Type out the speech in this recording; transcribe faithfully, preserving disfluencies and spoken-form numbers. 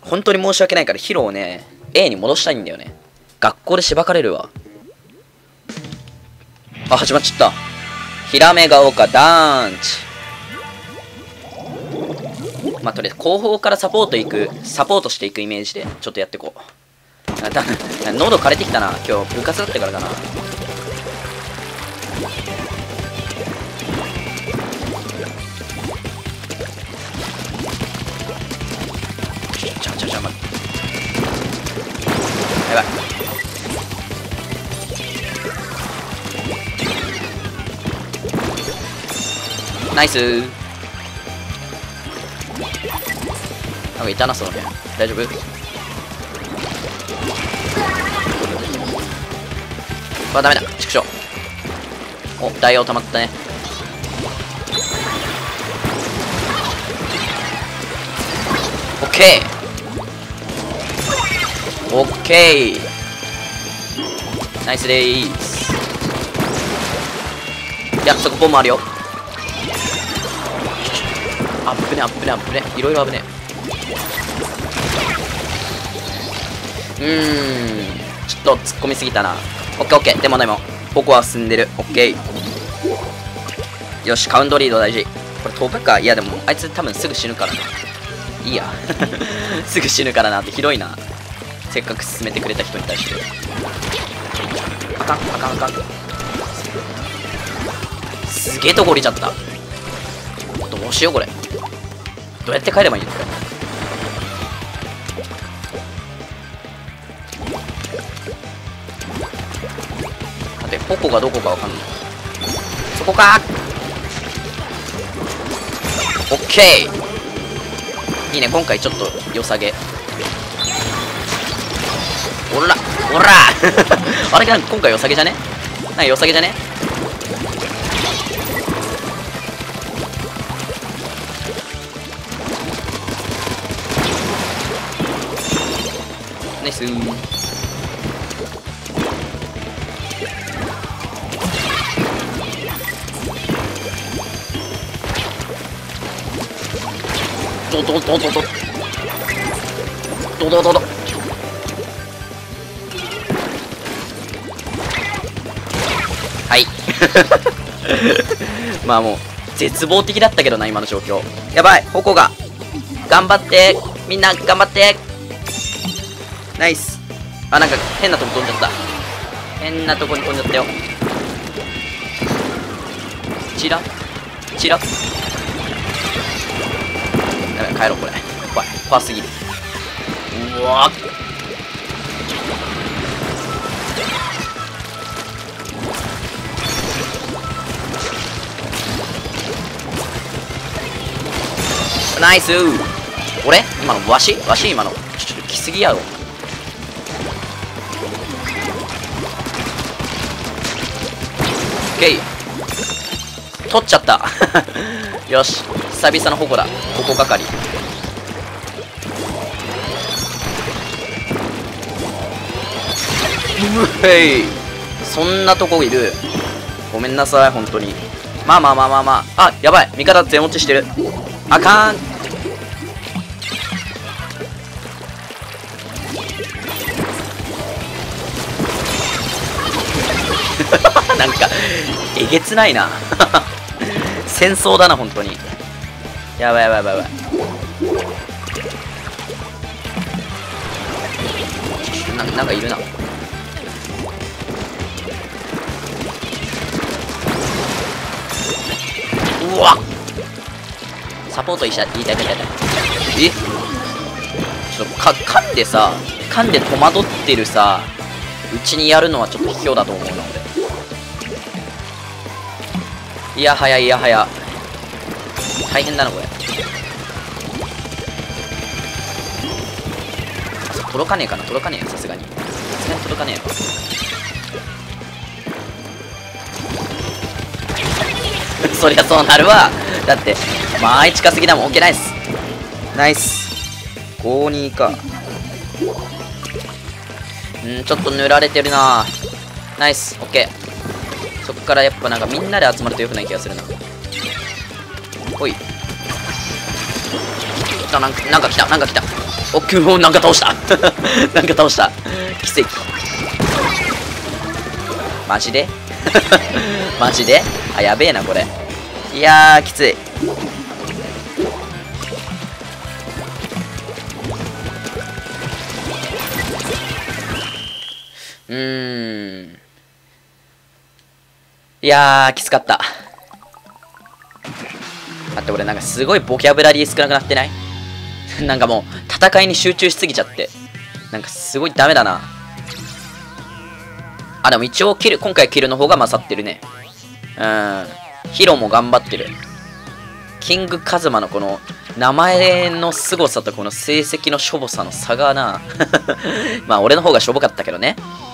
本当に申し訳ないからヒロをね A に戻したいんだよね。学校でしばかれるわ。あ、始まっちゃった。ヒラメが丘ダーンチ。まあとりあえず後方からサポートいくサポートしていくイメージでちょっとやってこう。あだ喉枯れてきたな。今日部活だったからかな。ちゃちゃちゃ待って、やばい。ナイスー。なんかいたなその辺。大丈夫？あ、ダメだ。畜生。お、ダイヤを溜まったね。オッケーオッケー、ナイスでーす。いや、そこボンもあるよ。あぶねあぶねあぶね、いろいろあぶね。うーん、ちょっと突っ込みすぎたな。オッケーオッケー。でもでもここは進んでる。オッケー。よし、カウントリード大事。これとおかか。いやでもあいつ多分すぐ死ぬからな。いいやすぐ死ぬからなってひどいな。せっかく進めてくれた人に対して。あかんあかんあかん。すげえとこ降りちゃった。どうしようこれ。どうやって帰ればいいのこれ。待って、ポコがどこかわかんない。そこか。オッケー。いいね、今回ちょっと良さげ。おらおらあれなんか今回良さげじゃね。なんか良さげじゃね。ナイスー。ドドドドドドドドド。はいまあもう絶望的だったけどな今の状況。やばい、矛が頑張って、みんな頑張って。ナイス。あ、なんか変なとこ飛んじゃった。変なとこに飛んじゃったよ。チラチラ。やばい、帰ろうこれ。怖い、怖すぎる。うわっ、ナイスー。俺今のわしわし今のちょっと来すぎやろ。オッケー、取っちゃったよし、久々の矛だ。ここ係。うへい、そんなとこいる。ごめんなさい本当に。まあまあまあまあまあ。あ、やばい、味方全落ちしてる。あかんなんかえげつないな戦争だな本当に。やばいやばいやばいやばい。な, なんかいるな。うわっ、サポートいいしゃ、いいたいたいたいた。え、ちょっとか噛んでさ、噛んで戸惑ってるさうちにやるのはちょっと卑怯だと思うな俺。いやはやいやはや大変だなこれ。届かねえかな。届かねえよさすがに。さすがに届かねえよそりゃそうなるわ。だってまあ近すぎだもん。オッケーナイスナイス。ごにか。うん、ちょっと塗られてるな。ナイスオッケー。そっからやっぱなんかみんなで集まるとよくない気がするな。ほい。来た、なんか、なんか来た、なんか来た。 おっくん、なんか倒した。なんか倒した。奇跡。マジでマジであ、やべえな、これ。いやー、きつい。うーん。いやー、きつかった。待って、俺なんかすごいボキャブラリー少なくなってない？なんかもう、戦いに集中しすぎちゃって。なんかすごいダメだな。あ、でも一応キル、今回キルの方が勝ってるね。うん。ヒロも頑張ってる。キングカズマのこの、名前の凄さとこの成績のしょぼさの差がな。まあ俺の方がしょぼかったけどね。